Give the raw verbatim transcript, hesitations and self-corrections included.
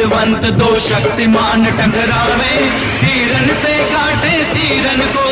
बलवंत दो शक्तिमान टकरावे, तीरन से काटे तीरन को